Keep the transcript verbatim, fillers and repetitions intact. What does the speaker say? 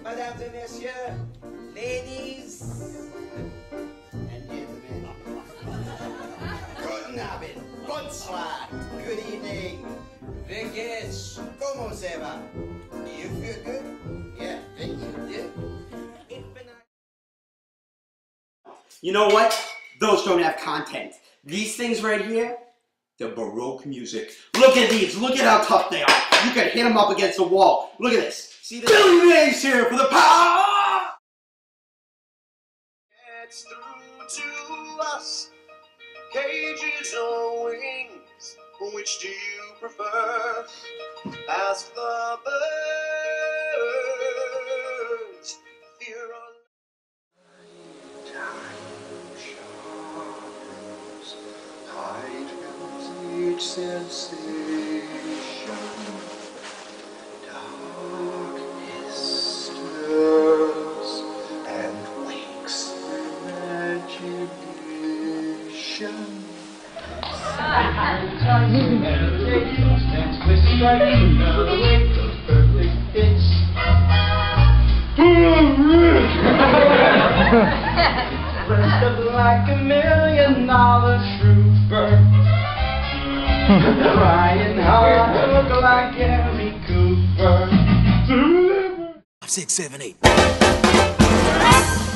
Mesdames et messieurs, ladies and gentlemen, guten Abend, bonsoir, good evening, wie geht's, como se va? Do you feel good? Yeah, thank you, dude. You know what? Those don't have content. These things right here, they're Baroque music. Look at these. Look at how tough they are. You can hit them up against the wall. Look at this. See this? Billy Mays here for the power! It's through to us. Cages or wings, which do you prefer? Ask the birds. Fear on each sensation, darkness stirs and wakes imagination. Next we strike another wake of perfect pitch. Dressed up like a million dollar trooper. Crying hard, look like Gary Cooper. Six, seven, eight.